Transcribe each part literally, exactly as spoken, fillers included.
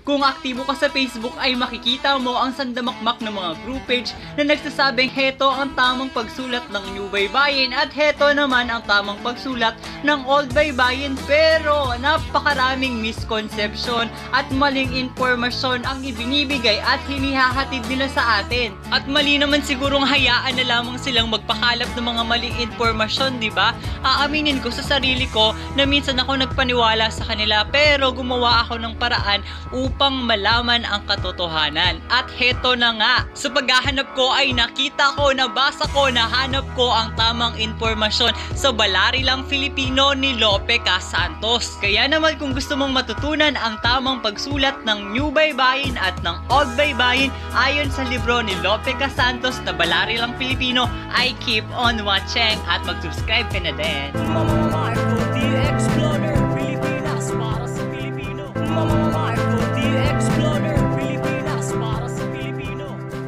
Kung aktibo ka sa Facebook ay makikita mo ang sandamakmak ng mga group page na nagsasabing heto ang tamang pagsulat ng New Baybayin at heto naman ang tamang pagsulat ng Old Baybayin, pero napakaraming misconception at maling impormasyon ang ibinibigay at hinihahatid nila sa atin. At mali naman sigurong hayaan na lamang silang magpakalap ng mga maling impormasyon, di ba? Aaminin ko sa sarili ko na minsan ako nagpaniwala sa kanila, pero gumawa ako ng paraan upang malaman ang katotohanan. At heto na nga, sa paghahanap ko ay nakita ko, nabasa ko, nahanap ko ang tamang impormasyon sa Balarilang Filipino ni Lope Casantos. Kaya naman kung gusto mong matutunan ang tamang pagsulat ng New Baybayin at ng Old Baybayin ayon sa libro ni Lope Casantos na Balarilang Filipino, ay keep on watching at mag-subscribe ka na din. Mama Marco, the Explorer, Pilipinas para sa Pilipino. Mama Marco, the Explorer, Pilipinas para sa Pilipino.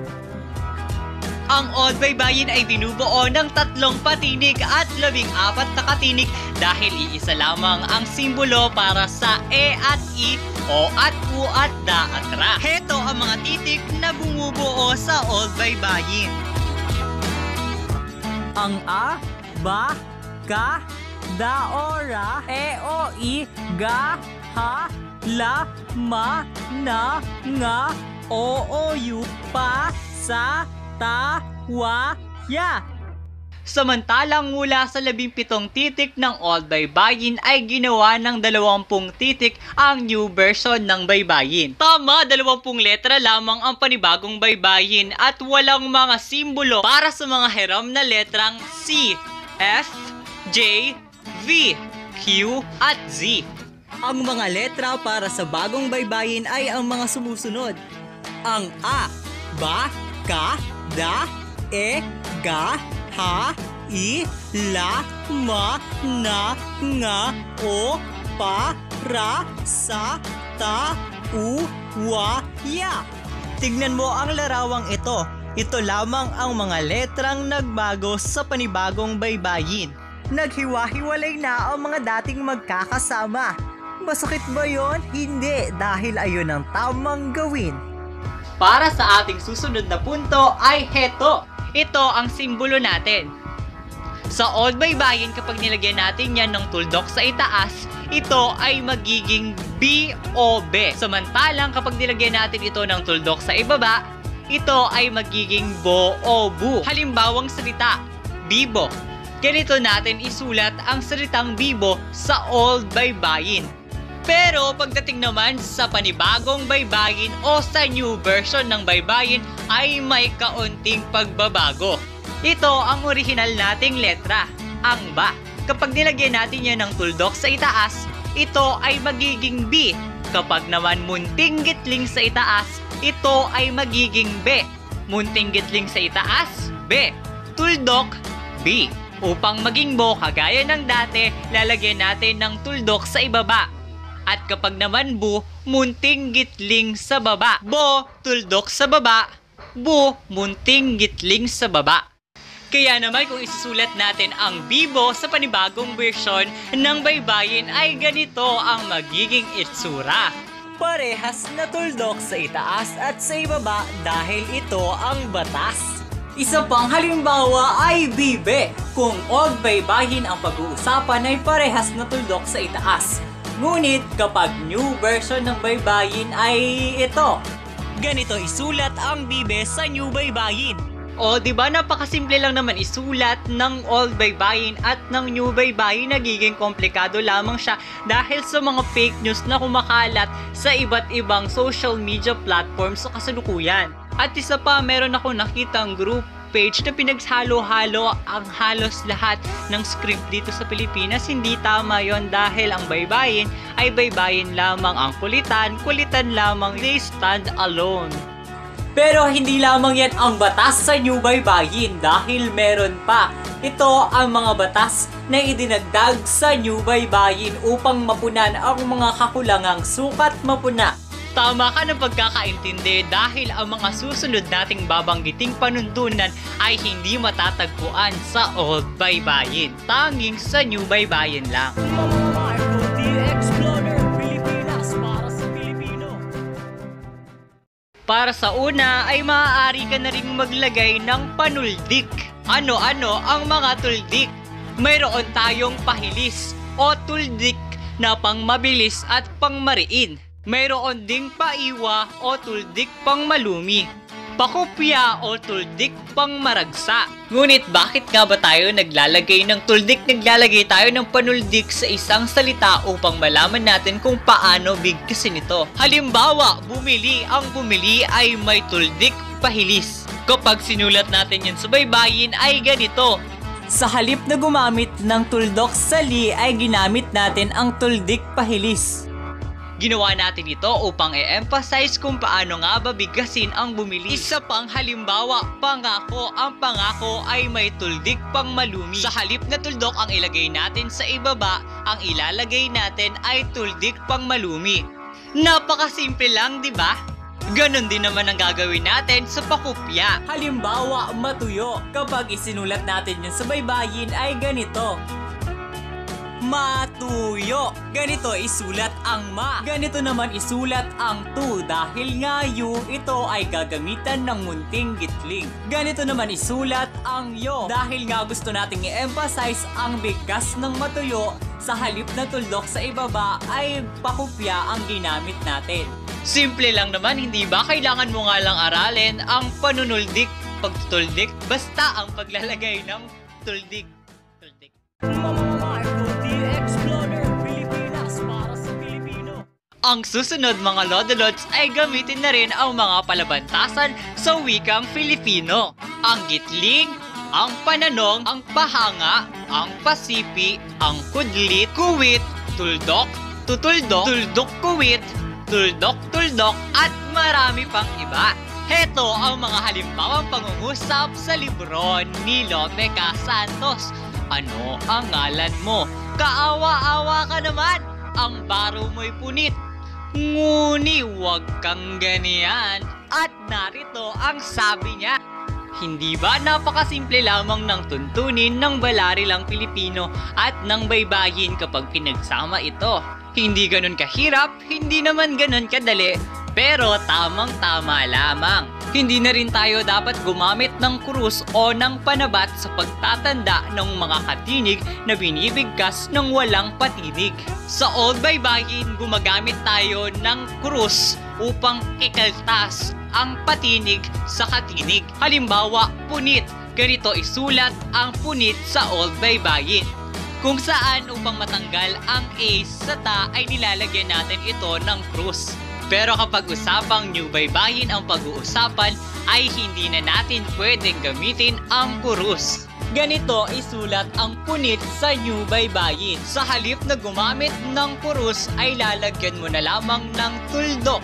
Ang Old Baybayin ay binubuo ng tatlong patinig at labing apat na katinig dahil iisa lamang ang simbolo para sa E at I, O at U at Da at Ra. Heto ang mga titik na bumubuo sa Old Baybayin. Ang A, Ba, Ka, Da, O, Ra, E, O, I, Ga, Ha, La, Ma, Na, Nga, O, O, U, Pa, Sa, Ta, Wa, Ya. Samantalang mula sa labing pitong titik ng Old Baybayin ay ginawa ng dalawampung titik ang new version ng Baybayin. Tama, dalawampung letra lamang ang panibagong Baybayin at walang mga simbolo para sa mga hiram na letrang C, F, J, V, Q, at Z. Ang mga letra para sa bagong Baybayin ay ang mga sumusunod. Ang A, Ba, Ka, Da, E, Ga, Ha, I, La, Ma, Na, Nga, O, Pa, Ra, Sa, Ta, U, Wa, Ya. Tignan mo ang larawang ito. Ito lamang ang mga letrang nagbago sa panibagong Baybayin. Naghiwa-hiwalay na ang mga dating magkakasama. Masakit ba yon? Hindi, dahil ayon ang tamang gawin. Para sa ating susunod na punto ay heto. Ito ang simbolo natin. Sa Old Baybayin, kapag nilagyan natin yan ng tuldok sa itaas, ito ay magiging B o B. Samantalang kapag nilagyan natin ito ng tuldok sa ibaba, ito ay magiging Bo o Bu. Halimbawang salita, Bibo. Ganito natin isulat ang salitang Bibo sa Old Baybayin. Pero pagdating naman sa panibagong Baybayin o sa new version ng Baybayin ay may kaunting pagbabago. Ito ang original nating letra, ang Ba. Kapag nilagyan natin yan ng tuldok sa itaas, ito ay magiging B. Kapag naman munting gitling sa itaas, ito ay magiging B. Munting gitling sa itaas, B. Tuldok, B. Upang maging Bo, kagaya ng dati, lalagyan natin ng tuldok sa ibaba. At kapag naman Bu, munting gitling sa baba. Bo, tuldok sa baba. Bu, munting gitling sa baba. Kaya naman kung isusulat natin ang Bibo sa panibagong version ng Baybayin ay ganito ang magiging itsura. Parehas na tuldok sa itaas at sa ibaba dahil ito ang batas. Isa pang halimbawa ay Bibe. Kung Old Baybayin ang pag-uusapan ay parehas na tuldok sa itaas. Ngunit kapag new version ng Baybayin ay ito. Ganito isulat ang Bibe sa New Baybayin. O, di ba napakasimple lang naman isulat ng Old Baybayin at ng New Baybayin, nagiging komplikado lamang siya dahil sa mga fake news na kumakalat sa iba't ibang social media platforms sa kasalukuyan. At isa pa, meron ako nakitang group page na pinaghalo-halo ang halos lahat ng script dito sa Pilipinas. Hindi tama yon dahil ang Baybayin ay Baybayin lamang, ang kulitan, kulitan lamang, they stand alone. Pero hindi lamang yan ang batas sa New Baybayin dahil meron pa. Ito ang mga batas na idinagdag sa New Baybayin upang mapunan ang mga kakulangang sukat mapuna. Tama ka ng pagkakaintindi dahil ang mga susunod nating babanggiting panuntunan ay hindi matatagpuan sa Old Baybayin. Tanging sa New Baybayin lang. Mama Marco, the Explorer, Pilipinas para sa Pilipino. Para sa una ay maaari ka na rin maglagay ng panuldik. Ano-ano ang mga tuldik? Mayroon tayong pahilis o tuldik na pangmabilis at pangmariin. Mayroon ding paiwa o tuldik pangmalumi. Pakopya o tuldik pangmaragsa. Ngunit bakit nga ba tayo naglalagay ng tuldik? Naglalagay tayo ng panuldik sa isang salita upang malaman natin kung paano bigkasin ito. Halimbawa, bumili. Ang bumili ay may tuldik pahilis. Kapag sinulat natin yan sa baybayin ay ganito. Sa halip na gumamit ng tuldok sa li ay ginamit natin ang tuldik pahilis. Ginawa natin ito upang i-emphasize kung paano nga ba bigkasin ang bumili. Isa pang halimbawa, pangako. Ang pangako ay may tuldik pang malumi. Sa halip na tuldok ang ilagay natin sa ibaba, ang ilalagay natin ay tuldik pang malumi. Napakasimple lang, di ba? Ganon din naman ang gagawin natin sa pakopya. Halimbawa, matuyo. Kapag isinulat natin yun sa baybayin ay ganito. Matuyo. Ganito isulat ang ma. Ganito naman isulat ang tu dahil nga yu ito ay gagamitan ng munting gitling. Ganito naman isulat ang yo dahil nga gusto nating i-emphasize ang bigkas ng matuyo. Sa halip na tuldok sa ibaba ay pakopya ang ginamit natin. Simple lang naman, hindi ba? Kailangan mo nga lang aralin ang panunuldik, pagtutuldik, basta ang paglalagay ng tuldik. Tuldik. Ang susunod mga lodolods ay gamitin na rin ang mga palabantasan sa wikang Filipino. Ang gitling, ang pananong, ang pahanga, ang pasipi, ang kudlit, kuwit, tuldok, tutuldok, tuldok-kuwit, tuldok-tuldok, at marami pang iba. Heto ang mga halimbawang pangungusap sa libro ni Lope K. Santos. Ano ang ngalan mo? Kaawa-awa ka naman! Ang baro mo'y punit. Nguni wag kang ganyan. At narito ang sabi niya. Hindi ba napakasimple lamang ng tuntunin ng balarilang Pilipino at ng baybayin kapag pinagsama ito? Hindi ganun kahirap, hindi naman ganun kadali, pero tamang-tama lamang. Hindi na rin tayo dapat gumamit ng krus o ng panabat sa pagtatanda ng mga katinig na binibigkas ng walang patinig. Sa Old Baybayin, gumagamit tayo ng krus upang ikaltas ang patinig sa katinig. Halimbawa, punit. Ganito isulat ang punit sa Old Baybayin. Kung saan upang matanggal ang A sa ta ay nilalagyan natin ito ng krus. Pero kapag usapang New Baybayin ang pag-uusapan ay hindi na natin pwedeng gamitin ang krus. Ganito isulat ang punit sa New Baybayin. Sa halip na gumamit ng krus ay lalagyan mo na lamang ng tuldok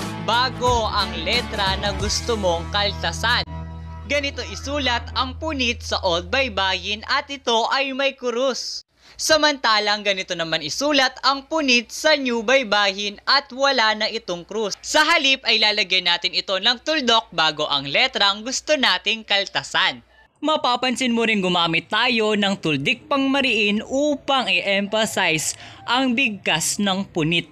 bago ang letra na gusto mong kaltasan. Ganito isulat ang punit sa Old Baybayin at ito ay may krus. Samantalang ganito naman isulat ang punit sa New Baybayin at wala na itong krus. Sa halip ay lalagyan natin ito ng tuldok bago ang letrang gusto nating kaltasan. Mapapansin mo rin gumamit tayo ng tuldik pangmariin upang i-emphasize ang bigkas ng punit.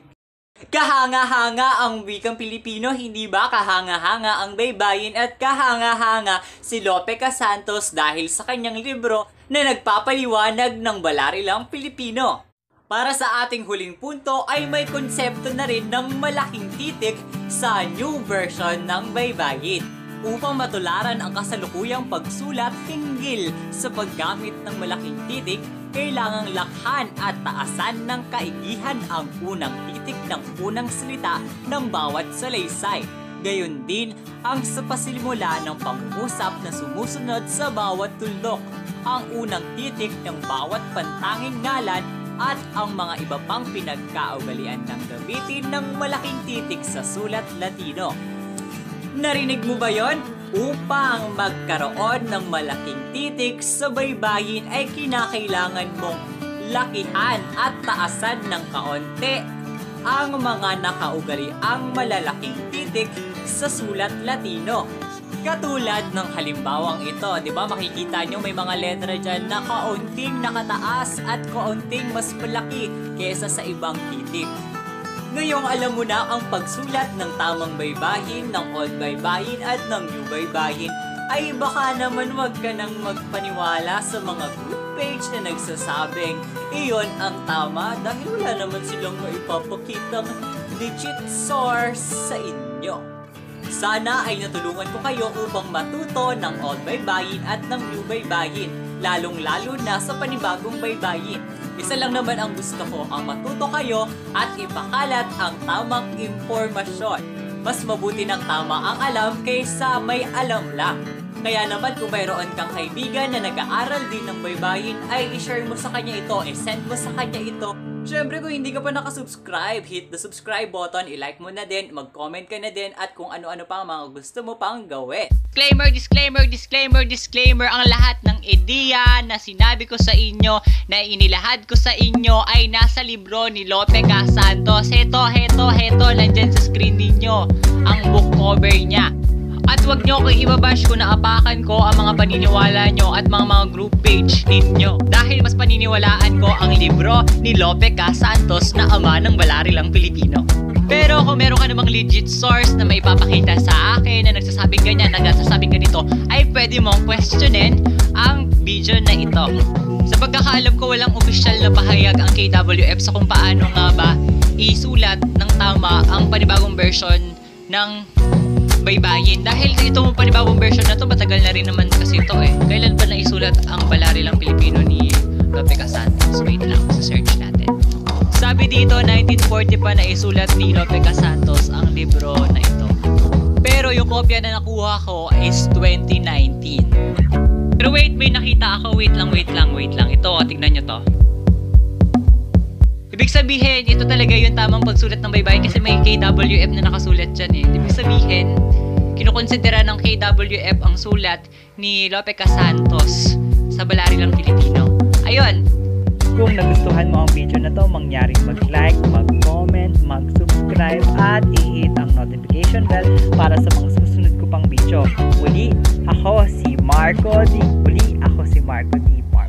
Kahanga-hanga ang wikang Pilipino, hindi ba? Kahanga-hanga ang baybayin at kahanga-hanga si Lope K. Santos dahil sa kanyang libro na nagpapaliwanag ng balarilang Pilipino. Para sa ating huling punto ay may konsepto na rin ng malaking titik sa new version ng baybayin. Upang matularan ang kasalukuyang pagsulat hinggil sa paggamit ng malaking titik, kailangang lakhan at taasan ng kaigihan ang unang titik ng unang salita ng bawat salaysay. Gayon din ang sa pasilimula ng pangusap na sumusunod sa bawat tuldok, ang unang titik ng bawat pantanging ngalan at ang mga iba pang pinagkaugalian ng gamitin ng malaking titik sa sulat Latino. Narinig mo ba yon? Upang magkaroon ng malaking titik sa baybayin ay kinakailangan mong lakihan at taasan ng kaunti ang mga nakaugaliang malalaking titik sa sulat Latino. Katulad ng halimbawang ito, di ba makikita nyo may mga letra dyan na kaunting nakataas at kaunting mas malaki kesa sa ibang titik. Ngayong alam mo na ang pagsulat ng tamang baybayin, ng old baybayin at ng new baybayin, ay baka naman wag ka nang magpaniwala sa mga group page na nagsasabing iyon ang tama dahil wala naman silang maipapakitang legit source sa inyo. Sana ay natulungan ko kayo upang matuto ng old baybayin at ng new baybayin, lalong-lalo na sa panibagong baybayin. Isa lang naman ang gusto ko, ang matuto kayo at ipakalat ang tamang impormasyon. Mas mabuti ng tama ang alam kaysa may alam lang. Kaya naman kung mayroon kang kaibigan na nag-aaral din ng baybayin, ay i-share mo sa kanya ito, i-send mo sa kanya ito. Siyempre kung hindi ka pa nakasubscribe, hit the subscribe button, i-like mo na din, mag-comment ka na din, at kung ano-ano pa ang mga gusto mo pang gawin. Disclaimer, disclaimer, disclaimer, disclaimer, ang lahat ng ideya na sinabi ko sa inyo, na inilahad ko sa inyo, ay nasa libro ni Lope K. Santos. Heto, heto, heto, nandyan sa screen ninyo, ang book cover niya. At wag nyo akong ibabash kung naapakan ko ang mga paniniwala nyo at mga mga group page ninyo. Dahil mas paniniwalaan ko ang libro ni Lope K. Santos na ama ng balarilang Pilipino. Pero kung meron ka namang legit source na may ipapakita sa akin na nagsasabing ganyan, na nagsasabing ganito, ay pwede mong questionin ang video na ito. Sa pagkakaalam ko, walang official na pahayag ang K W F sa kung paano nga ba isulat ng tama ang panibagong version ng baybayin. Dahil itong panibagong version na to, matagal na rin naman kasi ito eh. Kailan ba naisulat ang balarilang Pilipino ni Lope K. Santos? Wait lang, sa search natin. Sabi dito, nineteen forty pa naisulat ni Lope K. Santos ang libro na ito. Pero yung kopya na nakuha ko is twenty nineteen. Pero wait, may nakita ako. Wait lang, wait lang, wait lang. Ito, tignan nyo to. Ibig sabihin, ito talaga yung tamang pagsulat ng baybayin kasi may K W F na nakasulat dyan eh. Ibig sabihin, kinukonsidera ng K W F ang sulat ni Lope K. Santos sa balarilang Pilipino. Ayun! Kung nagustuhan mo ang video na to, mangyaring mag-like, mag-comment, mag-subscribe at i-hit ang notification bell para sa mga susunod ko pang video. Uli, ako si Marco D. Uli, ako si Marco D. Marco.